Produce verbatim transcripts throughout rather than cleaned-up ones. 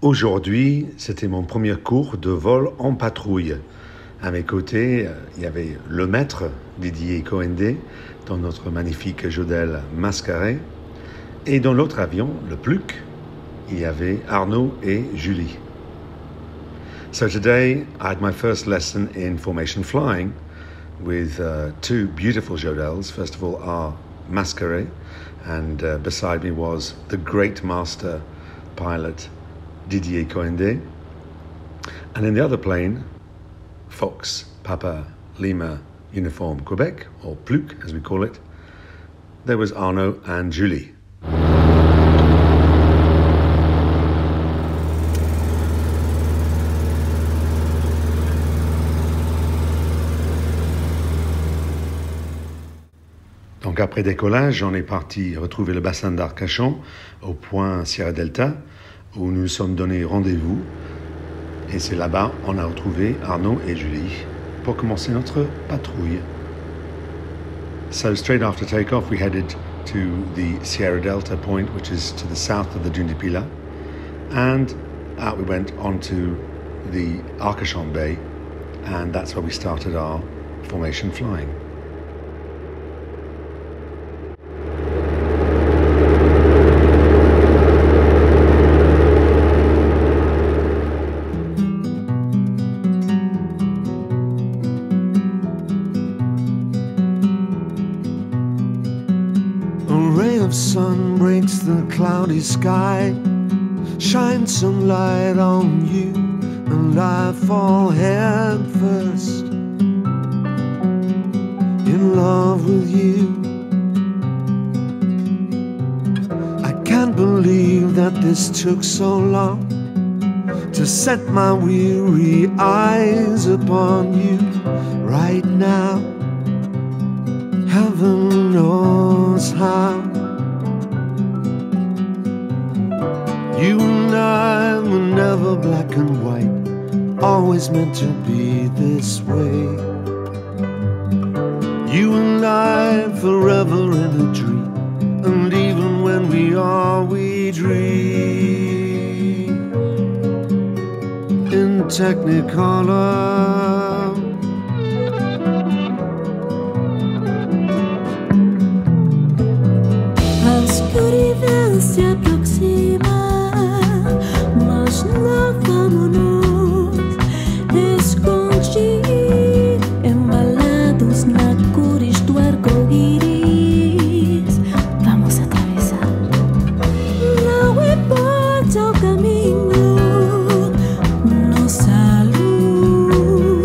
Aujourd'hui, c'était mon premier cours de vol en patrouille. À mes côtés, il y avait le maître Didier Coendé dans notre magnifique Jodel Mascaret. Et dans l'autre avion, le Pluc, il y avait Arnaud et Julie. So today, I had my first lesson in formation flying with uh, two beautiful Jodels. First of all, our Mascaret, and uh, beside me was the great master pilot Didier Coendé. And in the other plane, Fox, Papa, Lima, Uniform Quebec, or Pluc as we call it, there was Arnaud and Julie. Donc après décollage, on est parti retrouver le bassin d'Arcachon au point Sierra Delta où nous nous sommes donné rendez-vous. Et c'est là-bas on a retrouvé Arnaud et Julie pour commencer notre patrouille. So straight after takeoff, we headed to the Sierra Delta point, which is to the south of the Dune de Pilat, and out we went onto the Arcachon Bay, and that's where we started our formation flying. Sun breaks the cloudy sky, shines some light on you, and I fall head first in love with you. I can't believe that this took so long to set my weary eyes upon you. Right now, heaven knows how. You and I were never black and white, always meant to be this way. You and I forever in a dream, and even when we are, we dream in Technicolor. La oscuridad se aproxima. Vámonos, esconde embalados na cores do arco-íris. Vamos atravessar. Não importa o caminho, nossa luz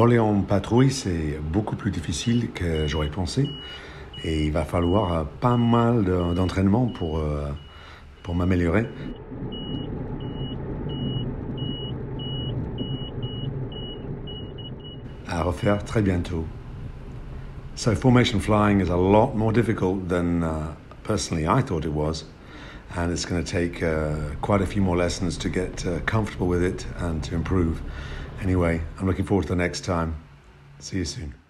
Voler en patrouille, c'est beaucoup plus difficile que j'aurais pensé. Et il va falloir pas mal d'entraînement pour, pour m'améliorer. À refaire très bientôt. So formation flying is a lot more difficult than uh, personally I thought it was. And it's going to take uh, quite a few more lessons to get uh, comfortable with it and to improve. Anyway, I'm looking forward to the next time. See you soon.